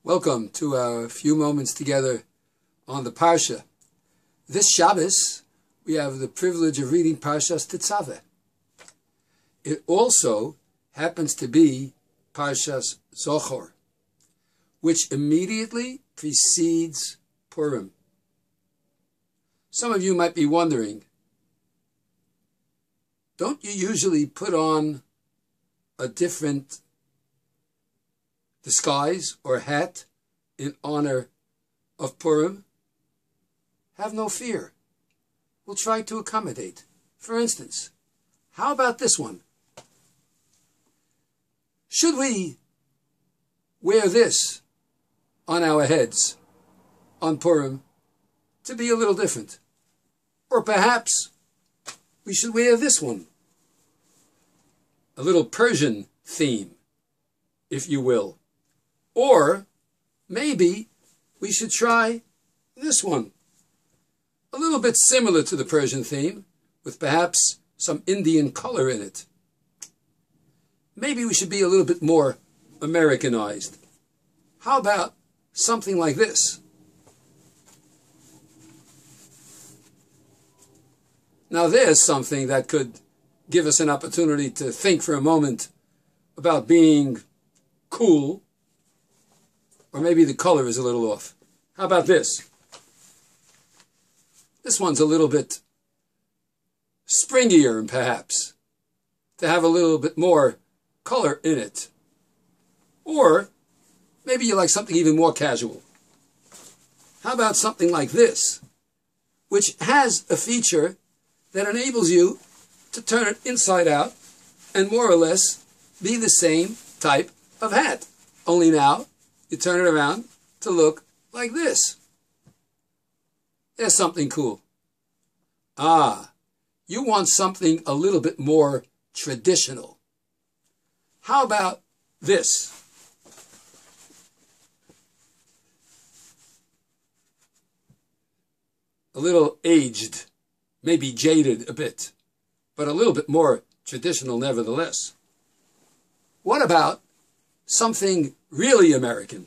Welcome to our few moments together on the Parsha. This Shabbos, we have the privilege of reading Parshas Tetzaveh. It also happens to be Parshas Zochor, which immediately precedes Purim. Some of you might be wondering, don't you usually put on a different disguise or hat in honor of Purim? Have no fear. We'll try to accommodate. For instance, how about this one? Should we wear this on our heads on Purim to be a little different? Or perhaps we should wear this one, a little Persian theme, if you will. Or maybe we should try this one, a little bit similar to the Persian theme, with perhaps some Indian color in it. Maybe we should be a little bit more Americanized. How about something like this? Now there's something that could give us an opportunity to think for a moment about being cool. Or maybe the color is a little off. How about this? This one's a little bit springier, perhaps, to have a little bit more color in it. Or maybe you like something even more casual. How about something like this, which has a feature that enables you to turn it inside out and more or less be the same type of hat, only now you turn it around to look like this. There's something cool. You want something a little bit more traditional. How about this? A little aged, maybe jaded a bit, but a little bit more traditional nevertheless. What about something really American?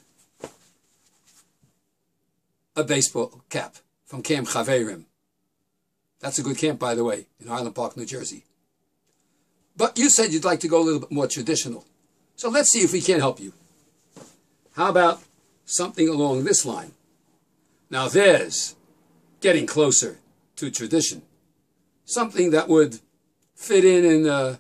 A baseball cap from Camp Chaverim. That's a good camp, by the way, in Highland Park, New Jersey. But you said you'd like to go a little bit more traditional. So let's see if we can help you. How about something along this line? Now there's getting closer to tradition. Something that would fit in a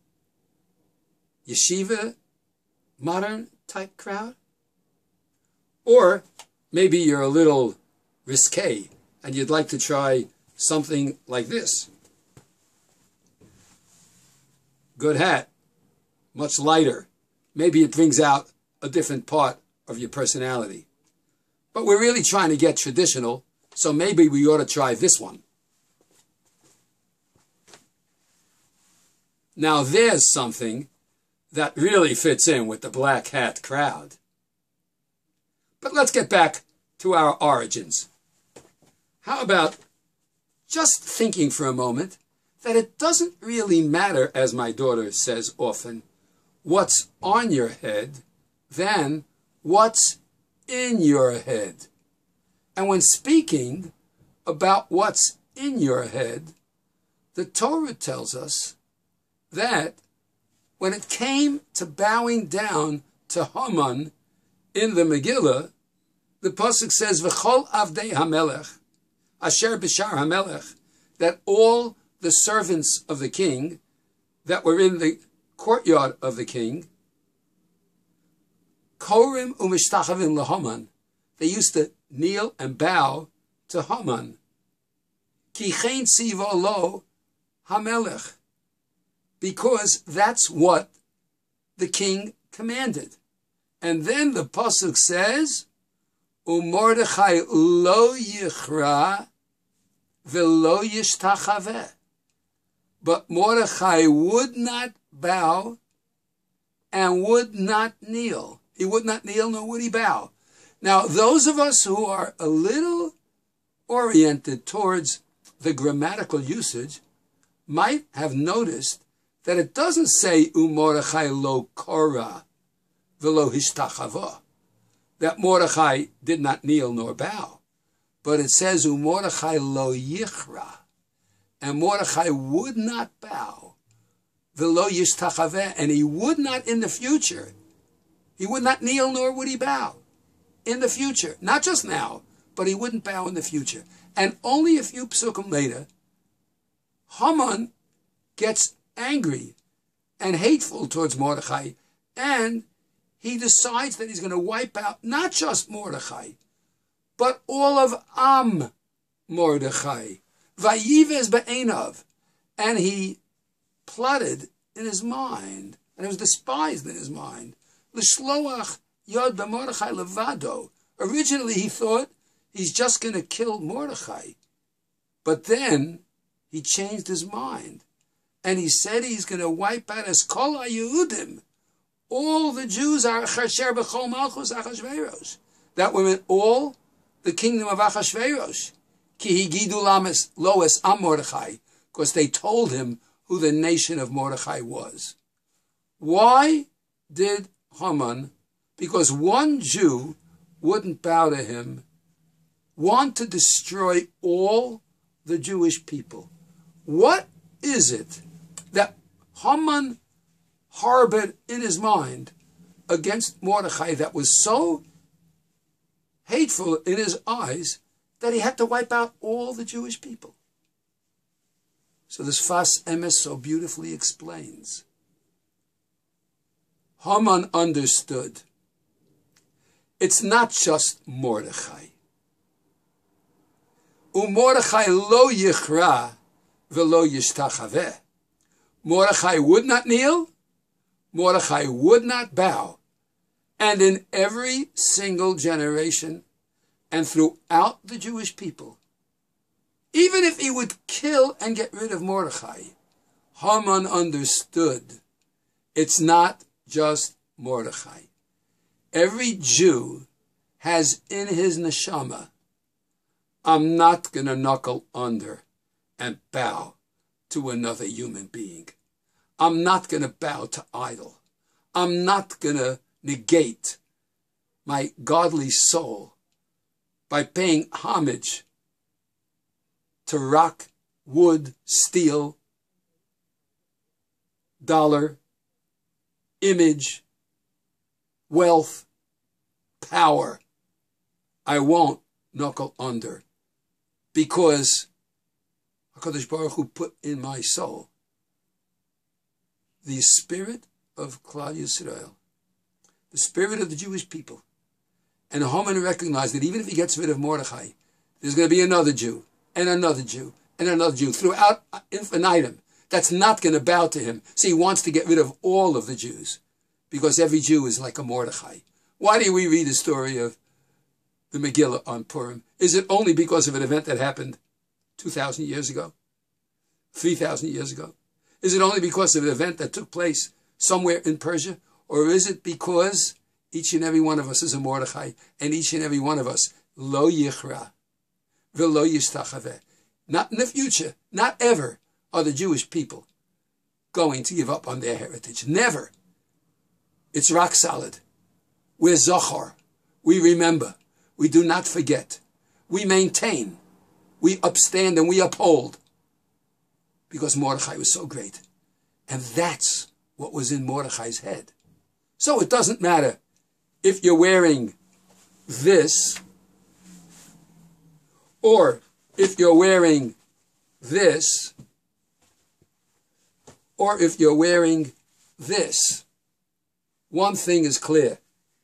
yeshiva, modern type crowd. Or maybe you're a little risque and you'd like to try something like this. Good hat, much lighter. Maybe it brings out a different part of your personality. But we're really trying to get traditional, so maybe we ought to try this one. Now there's something that really fits in with the black hat crowd. But let's get back to our origins. How about just thinking for a moment that it doesn't really matter, as my daughter says often, what's on your head than what's in your head. And when speaking about what's in your head, the Torah tells us that when it came to bowing down to Haman in the Megillah, the pasuk says, "V'chol avdei hamelech, asher b'shar hamelech," that all the servants of the king that were in the courtyard of the king, korim u'mishtachavim leHaman, they used to kneel and bow to Haman. Ki chen tziva lo hamelech, because that's what the king commanded. And then the pasuk says, "U'Mordechai lo yichra v'lo yishtachaveh," but Mordechai would not bow and would not kneel. He would not kneel, nor would he bow. Now, those of us who are a little oriented towards the grammatical usage might have noticed that it doesn't say U'Mordechai lo korah v'lo hishtachava. that Mordechai did not kneel nor bow. But it says, Mordechai lo yichra, and Mordechai would not bow, v'lo yishtachaveh, and he would not in the future, he would not kneel nor would he bow in the future. Not just now, but he wouldn't bow in the future. And only a few psukim later, Haman gets angry and hateful towards Mordechai, and he decides that he's going to wipe out not just Mordechai, but all of Am Mordechai. Vayivez be'enav. And he plotted in his mind, and it was despised in his mind, L'shloach yod b'Mordechai levado. Originally he thought he's just going to kill Mordechai. But then he changed his mind. And he said he's going to wipe out as kol ha'Yehudim. All the Jews are chasher b'chol malchus Achashverosh. That were in all the kingdom of Achashverosh. Ki higidu lames loes am Mordechai. Because they told him who the nation of Mordechai was. Why did Haman, because one Jew wouldn't bow to him, want to destroy all the Jewish people? What is it that Haman harbored in his mind against Mordechai that was so hateful in his eyes that he had to wipe out all the Jewish people? So this Fas Emes so beautifully explains. Haman understood it's not just Mordechai. Mordechai lo yichra v'lo yishtachaveh. Mordechai would not kneel, Mordechai would not bow. And in every single generation and throughout the Jewish people, even if he would kill and get rid of Mordechai, Haman understood it's not just Mordechai. Every Jew has in his neshama, I'm not going to knuckle under and bow to another human being. I'm not going to bow to idol. I'm not going to negate my godly soul by paying homage to rock, wood, steel, dollar, image, wealth, power. I won't knuckle under because HaKadosh Baruch Hu put in my soul the spirit of Klal Yisrael, the spirit of the Jewish people. And Haman recognized that even if he gets rid of Mordechai, there's going to be another Jew, and another Jew, and another Jew, throughout infinitum, that's not going to bow to him. So he wants to get rid of all of the Jews, because every Jew is like a Mordechai. Why do we read the story of the Megillah on Purim? Is it only because of an event that happened 2,000 years ago? 3,000 years ago? Is it only because of an event that took place somewhere in Persia? Or is it because each and every one of us is a Mordechai, and each and every one of us, lo yichra, v'lo yishtachaveh. Not in the future, not ever, are the Jewish people going to give up on their heritage. Never. It's rock solid. We're zochar. We remember. We do not forget. We maintain. We upstand and we uphold. Because Mordechai was so great. And that's what was in Mordechai's head. So it doesn't matter if you're wearing this, or if you're wearing this, or if you're wearing this. One thing is clear.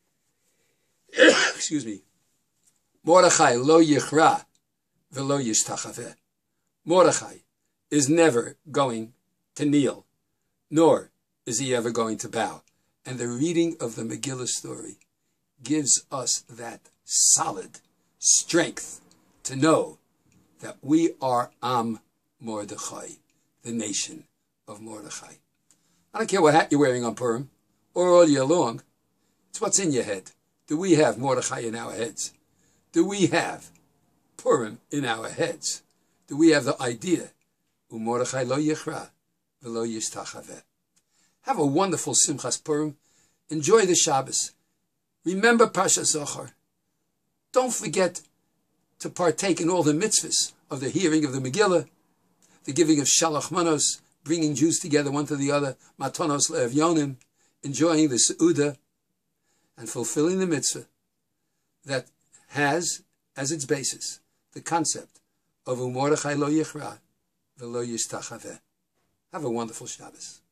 Excuse me. Mordechai lo yichra v'lo yishtachaveh. Mordechai is never going to kneel, nor is he ever going to bow. And the reading of the Megillah story gives us that solid strength to know that we are Am Mordechai, the nation of Mordechai. I don't care what hat you're wearing on Purim or all year long. It's what's in your head. Do we have Mordechai in our heads? Do we have Purim in our heads? Do we have the idea, Mordechai lo yichra v'lo yishtachaveh? Have a wonderful Simchas Purim. Enjoy the Shabbos. Remember Pasha Zohar. Don't forget to partake in all the mitzvahs of the hearing of the Megillah, the giving of Shalach Manos, bringing Jews together one to the other, Matonos Le'evyonim, enjoying the Seudah, and fulfilling the mitzvah that has as its basis the concept of Umordechai lo yichra v'lo yishtachaveh. Have a wonderful Shabbos.